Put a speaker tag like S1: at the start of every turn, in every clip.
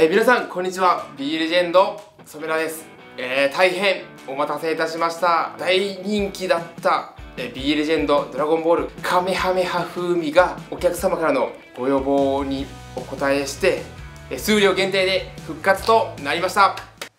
S1: 皆さんこんにちは。 B レジェンド染良です。大変お待たせいたしました。大人気だったB レジェンドドラゴンボールカメハメハ風味がお客様からのご要望にお応えして数量限定で復活となりました。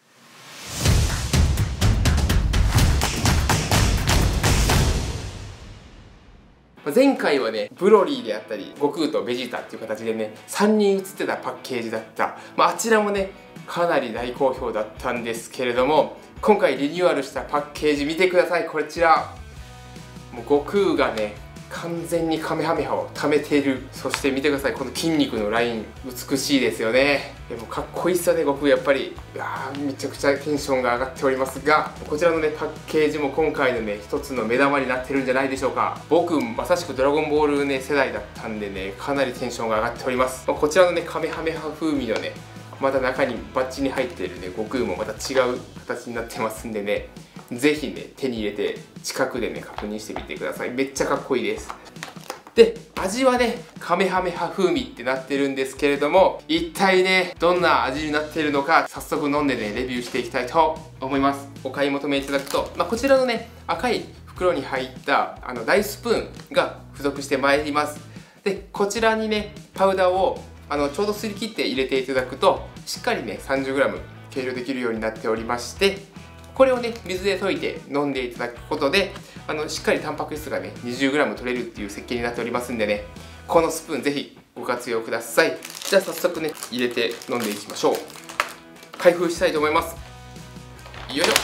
S1: 前回はね、ブロリーであったり悟空とベジータっていう形でね3人写ってたパッケージだった、あちらもねかなり大好評だったんですけれども、今回リニューアルしたパッケージ見てください。こちらもう悟空がね完全にカメハメハを溜めている。そして見てください、この筋肉のライン美しいですよね。でもかっこいいっすよね、悟空。やっぱりめちゃくちゃテンションが上がっておりますが、こちらのねパッケージも今回のね一つの目玉になってるんじゃないでしょうか。僕まさしくドラゴンボールね世代だったんでね、かなりテンションが上がっております。こちらのねカメハメハ風味のねまた中にバッジに入っているね悟空もまた違う形になってますんでね、ぜひね手に入れて近くでね確認してみてください。めっちゃかっこいいです。で、味はねカメハメハ風味ってなってるんですけれども、一体ねどんな味になっているのか早速飲んでねレビューしていきたいと思います。お買い求めいただくと、こちらのね赤い袋に入った大スプーンが付属してまいります。でこちらにねパウダーをちょうどすり切って入れていただくとしっかりね 30g 計量できるようになっておりまして、これをね水で溶いて飲んでいただくことでしっかりタンパク質がね 20g 取れるっていう設計になっておりますんでね、このスプーンぜひご活用ください。じゃあ早速ね入れて飲んでいきましょう。開封したいと思います。よいし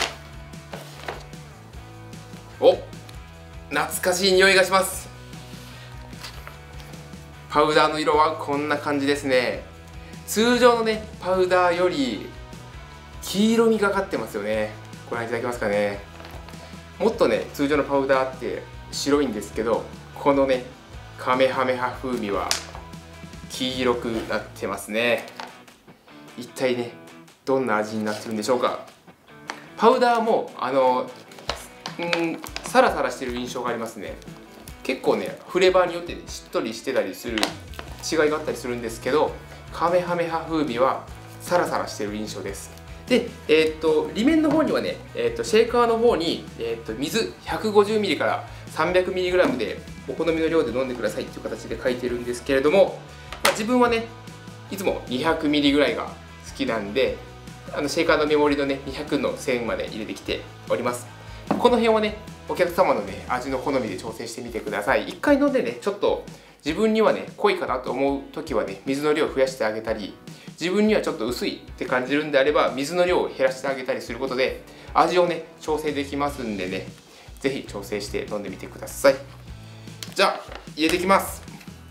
S1: ょ。お、懐かしい匂いがします。パウダーの色はこんな感じですね。通常のねパウダーより黄色みがかってますよね。ご覧いただけますかね。もっとね通常のパウダーって白いんですけど、このねカメハメハ風味は黄色くなってますね。一体ねどんな味になってるんでしょうか。パウダーもサラサラしてる印象がありますね。結構ねフレーバーによってねしっとりしてたりする違いがあったりするんですけど、カメハメハ風味はサラサラしてる印象です。で、裏面の方にはね、シェーカーの方に、水 150ml から 300mg でお好みの量で飲んでくださいっていう形で書いてるんですけれども、自分はねいつも 200ml ぐらいが好きなんで、シェーカーのメモリのね200の線まで入れてきております。この辺はねお客様のね味の好みで調整してみてください。一回飲んでねちょっと自分にはね濃いかなと思う時はね水の量を増やしてあげたり、自分にはちょっと薄いって感じるんであれば水の量を減らしてあげたりすることで味をね調整できますんでね、是非調整して飲んでみてください。じゃあ入れていきます。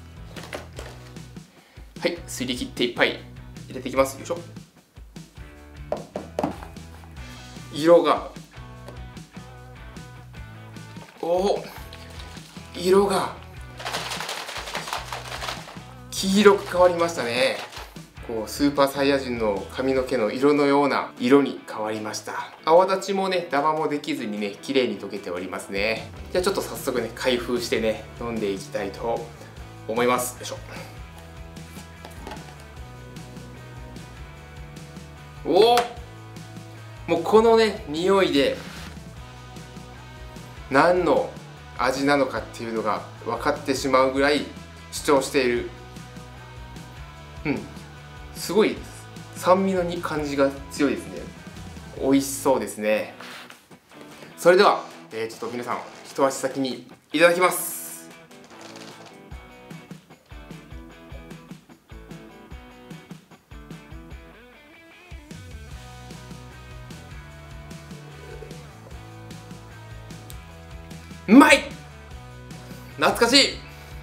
S1: はい、すり切っていっぱい入れていきます。よいしょ。色が色が黄色く変わりましたね。こうスーパーサイヤ人の髪の毛の色のような色に変わりました。泡立ちもねダマもできずにね綺麗に溶けておりますね。じゃあちょっと早速ね開封してね飲んでいきたいと思います。よいしょ。もうこのね匂いで何の味なのかっていうのが分かってしまうぐらい主張している。すごい酸味の感じが強いですね。美味しそうですね。それでは、ちょっと皆さん一足先にいただきます。うまい！懐かしい。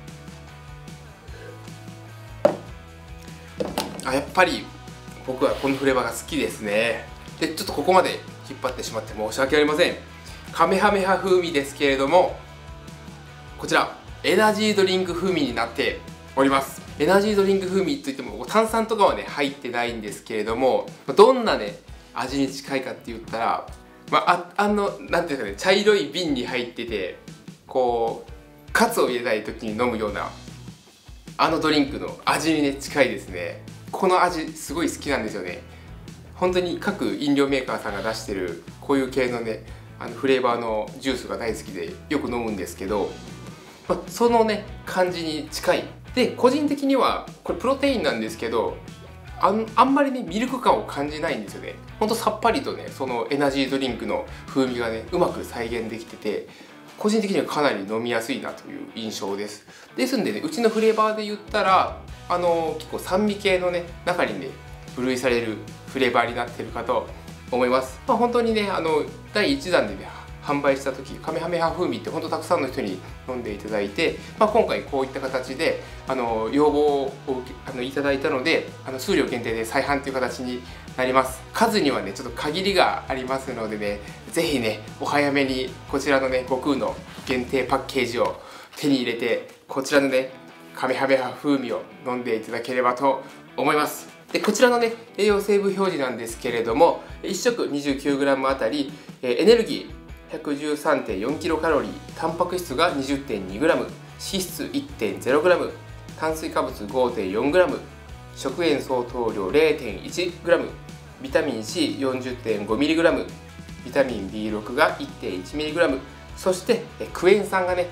S1: やっぱり僕はこのフレーバーが好きですね。でちょっとここまで引っ張ってしまって申し訳ありません。カメハメハ風味ですけれども、こちらエナジードリンク風味になっております。エナジードリンク風味といっても炭酸とかはね入ってないんですけれども、どんなね味に近いかって言ったら、なんていうかね、茶色い瓶に入っててこうカツを入れたい時に飲むようなドリンクの味にね近いですね。 この味すごい好きなんですよね。本当に各飲料メーカーさんが出してるこういう系のねフレーバーのジュースが大好きでよく飲むんですけど、そのね感じに近い。で個人的にはこれプロテインなんですけど、あんまりねミルク感を感じないんですよね。ほんとさっぱりとねそのエナジードリンクの風味がねうまく再現できてて、個人的にはかなり飲みやすいなという印象です。ですんでね、うちのフレーバーで言ったら結構酸味系のね中にね分類されるフレーバーになってるかと思います。本当にね第1弾でね販売した時カメハメハ風味って本当たくさんの人に飲んでいただいて、今回こういった形で要望をいただいたので数量限定で再販という形になります。数にはねちょっと限りがありますのでね、是非ねお早めにこちらのね悟空の限定パッケージを手に入れて、こちらのねカメハメハ風味を飲んでいただければと思います。でこちらのね栄養成分表示なんですけれども、1食 29g あたりエネルギー 113.4kcal、タンパク質が 20.2g、 脂質 1.0g、 炭水化物 5.4g、 食塩相当量 0.1g、 ビタミン C40.5mg、 ビタミン B6 が 1.1mg、 そしてクエン酸がね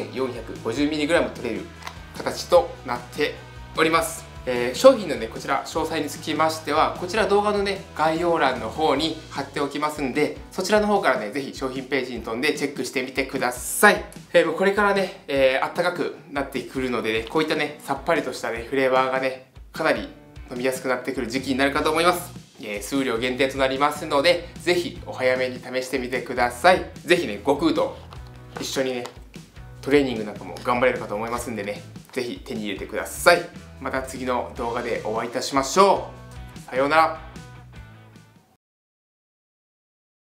S1: 1450mg 取れる形となっております。商品のねこちら詳細につきましてはこちら動画のね概要欄の方に貼っておきますんで、そちらの方からねぜひ商品ページに飛んでチェックしてみてください。もうこれからね、あったかくなってくるのでね、こういったねさっぱりとしたねフレーバーがねかなり飲みやすくなってくる時期になるかと思います。数量限定となりますのでぜひお早めに試してみてください。ぜひね悟空と一緒にねトレーニングなんかも頑張れるかと思いますんでね、ぜひ手に入れてください。また次の動画でお会いいたしましょう。さようなら。